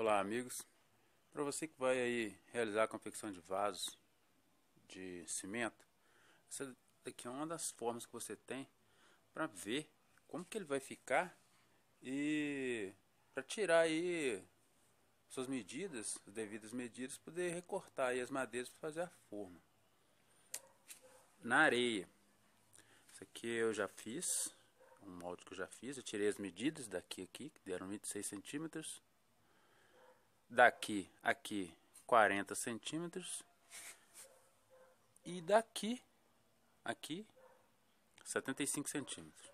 Olá, amigos. Para você que vai aí realizar a confecção de vasos de cimento, essa daqui é uma das formas que você tem para ver como que ele vai ficar e para tirar aí suas medidas, as devidas medidas, poder recortar aí as madeiras para fazer a forma. Na areia, isso aqui eu já fiz, um molde que eu já fiz, eu tirei as medidas daqui que deram 26 centímetros. Daqui aqui 40 centímetros e daqui aqui 75 centímetros.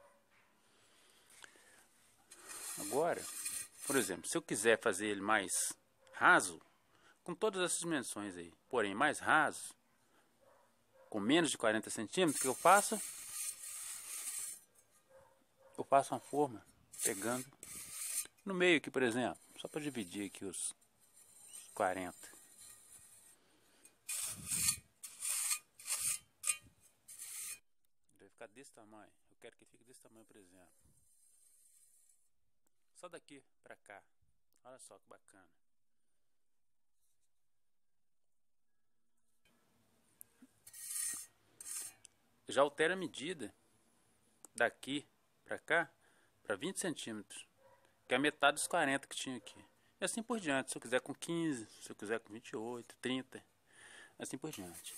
Agora, por exemplo, se eu quiser fazer ele mais raso, com todas essas dimensões aí, porém mais raso, com menos de 40 centímetros, o que eu faço? Eu faço uma forma pegando no meio aqui, por exemplo, só para dividir aqui os 40. Vai ficar desse tamanho. Eu quero que fique desse tamanho, por exemplo. Só daqui para cá. Olha só que bacana. Já altera a medida daqui para cá para 20 centímetros, que é a metade dos 40 que tinha aqui. E assim por diante. Se eu quiser com 15, se eu quiser com 28, 30, assim por diante.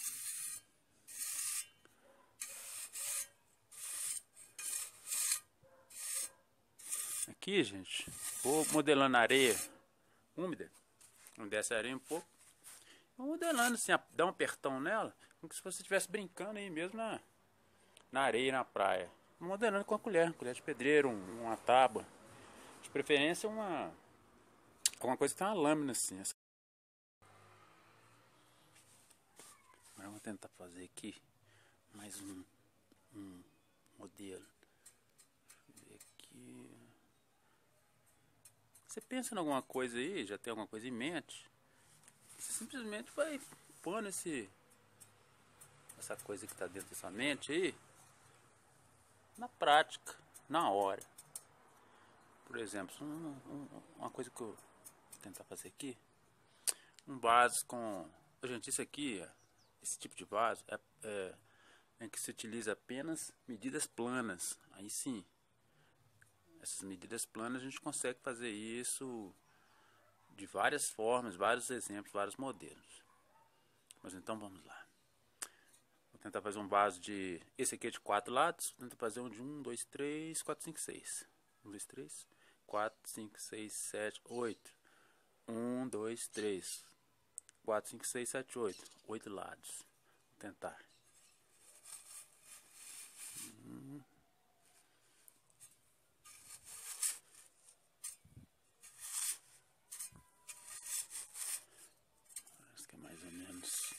Aqui, gente, vou modelando a areia úmida, onde desce a areia um pouco. Vou modelando assim, dá um apertão nela, como se você estivesse brincando aí mesmo na areia, na praia. Vou modelando com a colher de pedreiro, uma tábua. De preferência alguma coisa que tem uma lâmina assim. Agora vou tentar fazer aqui mais um modelo. Deixa eu ver aqui. Você pensa em alguma coisa aí, já tem alguma coisa em mente, você simplesmente vai pondo essa coisa que está dentro da sua mente aí na prática, na hora. Por exemplo, uma coisa que eu vou tentar fazer aqui, um vaso com... Gente, isso aqui, esse tipo de vaso em que se utiliza apenas medidas planas. Aí sim, essas medidas planas a gente consegue fazer isso de várias formas, vários exemplos, vários modelos. Mas então vamos lá. Vou tentar fazer um vaso de... Esse aqui é de 4 lados. Vou tentar fazer um de 1, 2, 3, 4, 5, 6. 1, 2, 3, 4, 5, 6, 7, 8. 1, 2, 3, 4, 5, 6, 7, 8. 8 lados. Vou tentar. Acho que é mais ou menos...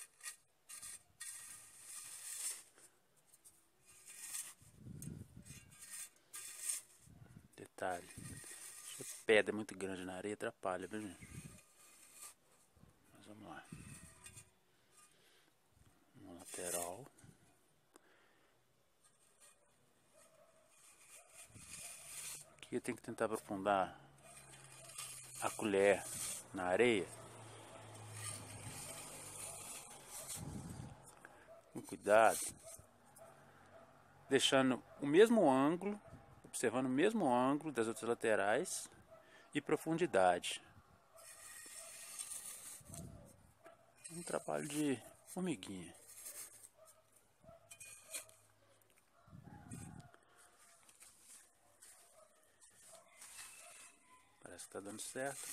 Detalhe. Se a pedra é muito grande na areia, atrapalha, viu, gente? Mas vamos lá. Uma lateral. Aqui eu tenho que tentar aprofundar a colher na areia. Com cuidado. Deixando o mesmo ângulo, observando o mesmo ângulo das outras laterais e profundidade. Um trabalho de formiguinha. Parece que está dando certo.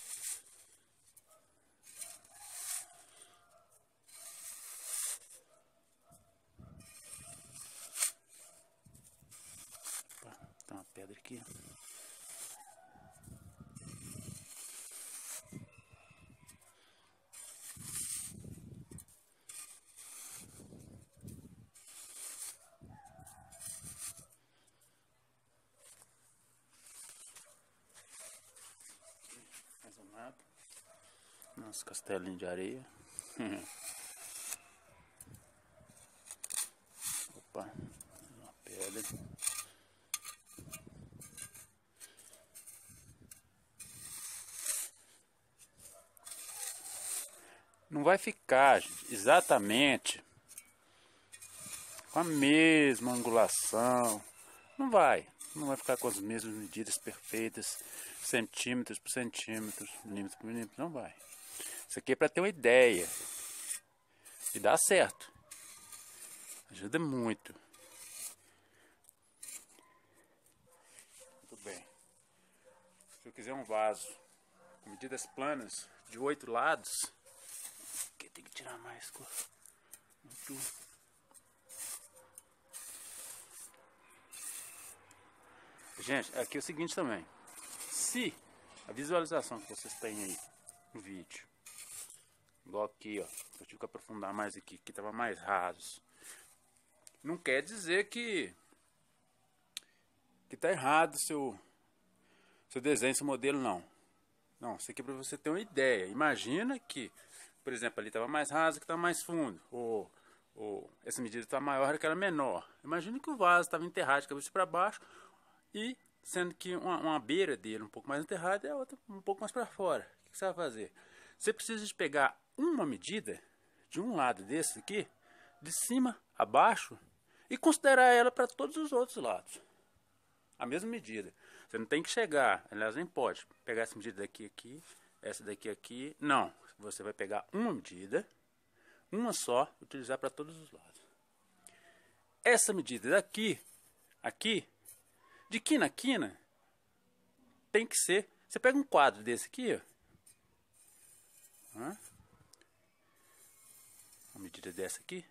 Opa, tem uma pedra aqui. Mais um lado. Nosso castelinho de areia. Opa, uma pedra. não vai ficar, gente, exatamente com a mesma angulação. Não vai ficar com as mesmas medidas perfeitas, centímetros por centímetros, milímetros por milímetro, não vai. Isso aqui é para ter uma ideia. E dá certo. Ajuda muito. Muito bem. Se eu quiser um vaso com medidas planas de 8 lados, aqui tem que tirar mais cor. Muito. Gente, aqui é o seguinte também. Se a visualização que vocês têm aí no vídeo, igual aqui, ó, eu tive que aprofundar mais aqui, que estava mais raso, não quer dizer que tá errado seu desenho, seu modelo, não. Não, isso aqui é para você ter uma ideia. Imagina que, por exemplo, ali estava mais raso, que estava mais fundo, ou essa medida está maior que era menor. Imagina que o vaso estava enterrado de cabeça para baixo, e sendo que uma beira dele um pouco mais enterrada e a outra um pouco mais para fora. O que você vai fazer? Você precisa de pegar uma medida de um lado desse aqui, de cima a baixo, e considerar ela para todos os outros lados. A mesma medida. Você não tem que chegar, aliás, nem pode pegar essa medida daqui aqui, essa daqui aqui. Não. Você vai pegar uma medida, uma só, utilizar para todos os lados. Essa medida daqui, aqui, de quina a quina, tem que ser. Você pega um quadro desse aqui, ó. Uma medida dessa aqui.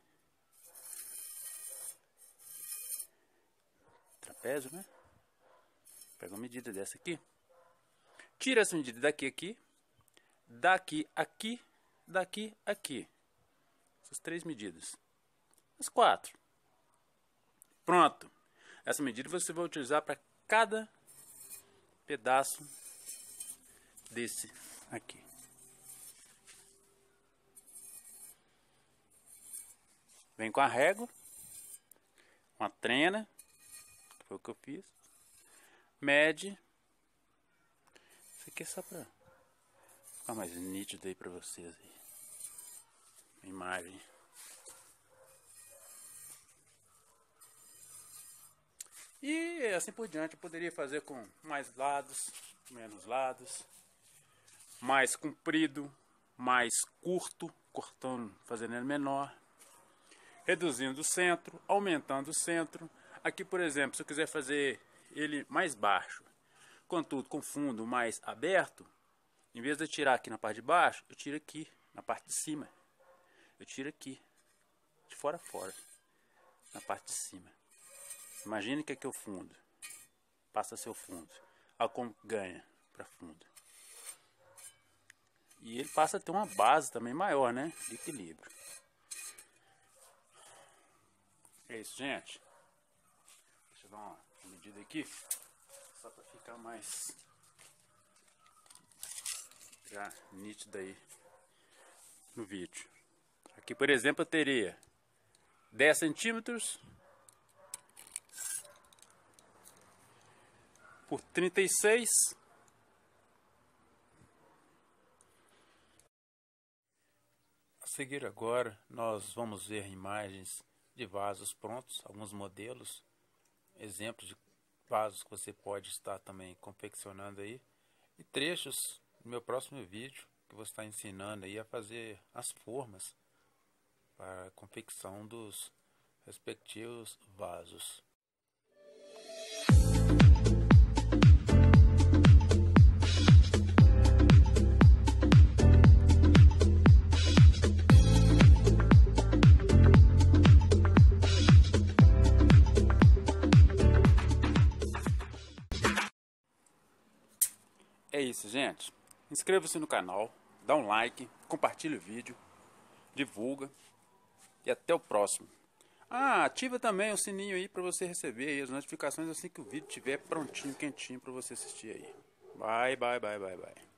Trapézio, né? Pega uma medida dessa aqui. Tira essa medida daqui aqui. Daqui aqui. Daqui aqui. Essas 3 medidas. As 4. Pronto. Essa medida você vai utilizar para cada pedaço desse aqui. Vem com a régua, uma trena, que foi o que eu fiz. Mede. Isso aqui é só para ficar mais nítido aí para vocês aí. A imagem. E assim por diante, eu poderia fazer com mais lados, menos lados, mais comprido, mais curto, cortando, fazendo ele menor, reduzindo o centro, aumentando o centro. Aqui, por exemplo, se eu quiser fazer ele mais baixo, contudo com fundo mais aberto, em vez de eu tirar aqui na parte de baixo, eu tiro aqui na parte de cima. Eu tiro aqui, de fora a fora, na parte de cima. Imagine que aqui é o fundo. Passa a ser o fundo. Olha como ganha para fundo. E ele passa a ter uma base também maior, né? De equilíbrio. É isso, gente. Deixa eu dar uma medida aqui. Só para ficar mais já nítido aí no vídeo. Aqui, por exemplo, eu teria 10 centímetros por 36. A seguir agora nós vamos ver imagens de vasos prontos, alguns modelos, exemplos de vasos que você pode estar também confeccionando aí, e trechos no meu próximo vídeo que vou estar ensinando aí a fazer as formas para a confecção dos respectivos vasos. É isso, gente. Inscreva-se no canal, dá um like, compartilha o vídeo, divulga e até o próximo. Ativa também o sininho aí para você receber aí as notificações assim que o vídeo estiver prontinho, quentinho para você assistir aí. Bye, bye, bye, bye, bye.